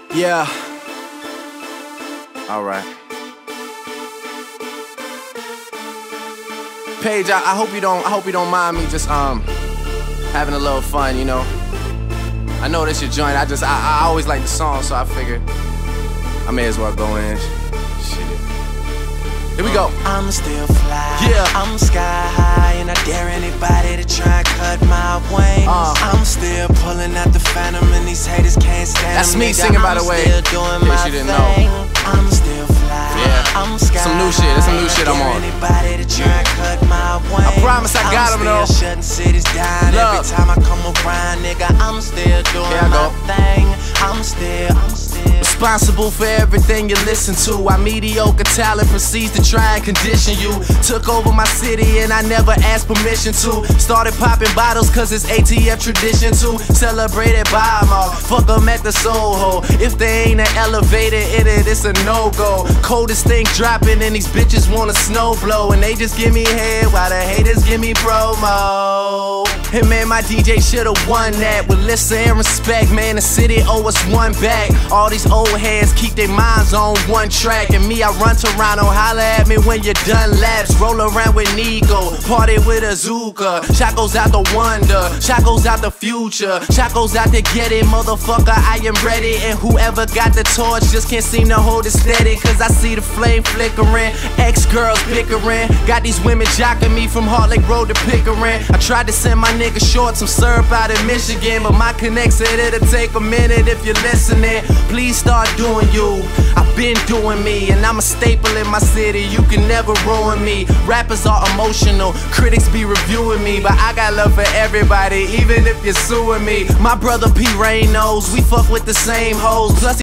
Yeah. Alright. Paige, I hope you don't mind me just having a little fun, you know. I know this your joint. I always like the song, so I figured I may as well go in. Shit. Here we go. I'm still fly. Yeah. I'm sky high, and I dare anybody to try and cut my wings. I'm still pulling out the phantom, and these haters can't stand That's them, me nigga. singing, by the way. I'm still doing In case my you didn't thing. know. I'm still fly. Yeah. I'm sky Some new shit. That's some new shit I'm on. Anybody to try and cut my wings. I promise I got 'em, though. I'm still shutting cities down. Love. Every time I come around, nigga, I'm still doing my thing. I'm still responsible for everything you listen to. Our mediocre talent proceeds to try and condition you. Took over my city and I never asked permission to. Started popping bottles cause it's ATF tradition to. Celebrated by them all. Fuck 'em at the Soho. If they ain't an elevator in it, it's a no-go. Coldest thing dropping and these bitches wanna snow blow. And they just give me head while the haters give me promo. And man, my DJ should've won that. With listen and respect, man, the city owe us one back. All these old heads keep their minds on one track. And me, I run Toronto, holla at me when you're done laps. Roll around with Nico, party with Azuka. Shot goes out the wonder, shot goes out the future. Shot goes out to get it, motherfucker, I am ready. And whoever got the torch just can't seem to hold it steady. Cause I see the flame flickering, ex-girls bickering. Got these women jocking me from Heart Lake Road to Pickering. I tried to send my nigga short some syrup out in Michigan, but my connect said it'll take a minute if you're listening. Please start doing you. I've been doing me, and I'm a staple in my city. You can never ruin me. Rappers are emotional, critics be reviewing me, but I got love for everybody, even if you're suing me. My brother P. Rain knows we fuck with the same hoes. Plus